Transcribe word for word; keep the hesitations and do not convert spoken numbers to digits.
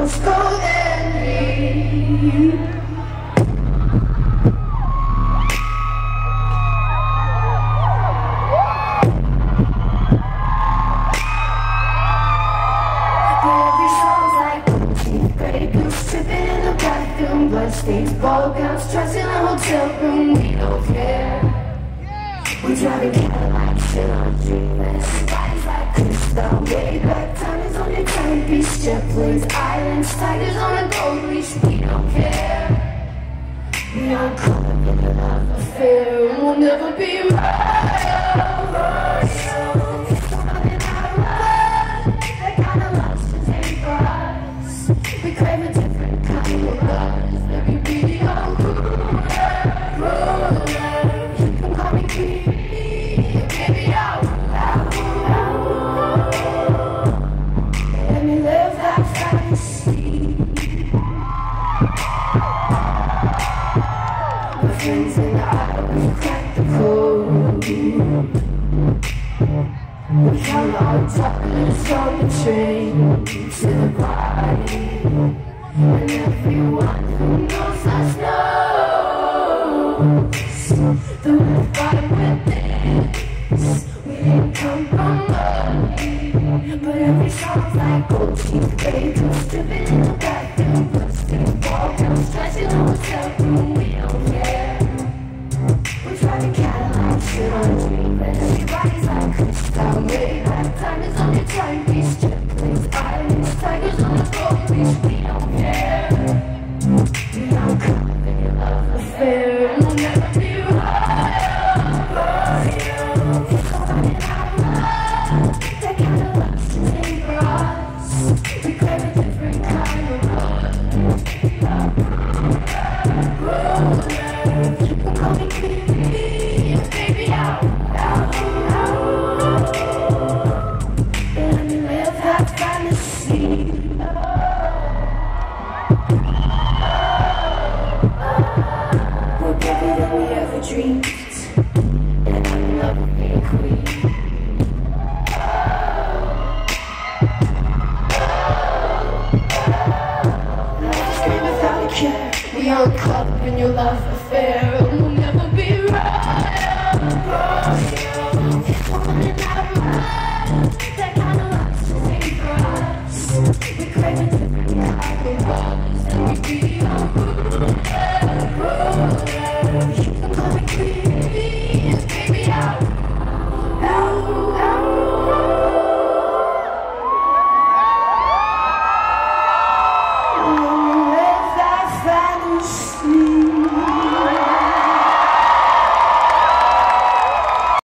rose gold and me. Bloodstains, ball gowns, stress in a hotel room, we don't care. We driving Cadillacs, shit on dreamless. Bodies like crystal, way back, time is on your timepiece. Jet planes, islands, tigers on a gold leash, we don't care. We aren't caught up in a love affair, and we'll never be right. Something out of love, that kind of love's just ain't for us. We crave a different kind of love. Friends and I, we cracked the code. We found our darkness on the train to the party, and everyone who knows us knows that we're fine with this. We didn't come from money, but every song's like gold teeth, gray goose, dripping in the bathroom, bloodstained ball gowns, stressing on the hotel room, we don't care. Driving Cadillacs, shit on dreamless. Everybody's like crystal, way back, time is on your timepiece. Jet planes, islands, tigers on the gold leash, we don't care. We don't caught up in your love affair, and we'll never be right over you. Something out of love, that kind of love's just ain't for us. We crave a different kind of love. You can call me Queen. Dreams, and I'm in love with being queen. I just scream without a care. We aren't caught up in your love affair.